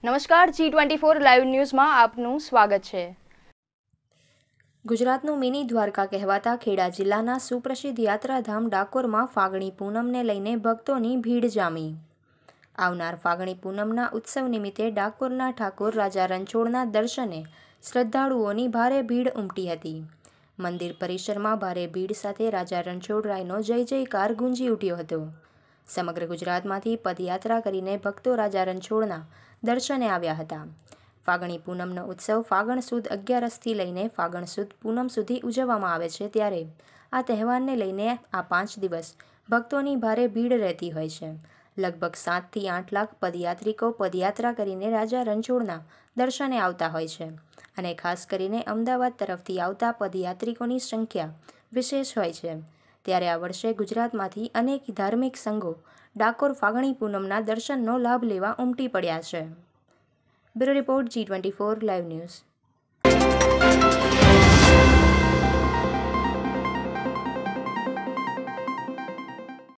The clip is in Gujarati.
નમસ્કાર, G24 લાઈવ ન્યૂઝમાં આપનું સ્વાગત છે। ગુજરાતનું મિની દ્વારકા કહેવાતા ખેડા જિલ્લાના સુપ્રસિદ્ધ યાત્રાધામ ડાકોરમાં ફાગણી પૂનમને લઈને ભક્તોની ભીડ જામી। આવનાર ફાગણી પૂનમના ઉત્સવ નિમિત્તે ડાકોરના ઠાકોર રાજા રણછોડના દર્શને શ્રદ્ધાળુઓની ભારે ભીડ ઉમટી હતી। મંદિર પરિસરમાં ભારે ભીડ સાથે રાજા રણછોડરાયનો જય જયકાર ગુંજી ઉઠ્યો હતો। સમગ્ર ગુજરાતમાંથી પદયાત્રા કરીને ભક્તો રાજા રણછોડના દર્શને આવ્યા હતા। ફાગણી પૂનમનો ઉત્સવ ફાગણ સુદ 11થી લઈને ફાગણ સુદ પૂનમ સુધી ઉજવવામાં આવે છે, ત્યારે આ તહેવારને લઈને આ 5 દિવસ ભક્તોની ભારે ભીડ રહેતી હોય છે। લગભગ 7 થી 8 લાખ પદયાત્રિકો પદયાત્રા કરીને રાજા રણછોડના દર્શને આવતા હોય છે અને ખાસ કરીને અમદાવાદ તરફથી આવતા પદયાત્રિકોની સંખ્યા વિશેષ હોય છે। ત્યારે આ વર્ષે ગુજરાતમાંથી અનેક ધાર્મિક સંઘો ડાકોર ફાગણી પૂનમના દર્શનનો લાભ લેવા ઉમટી પડ્યા છે। Bureau report, G24 live news.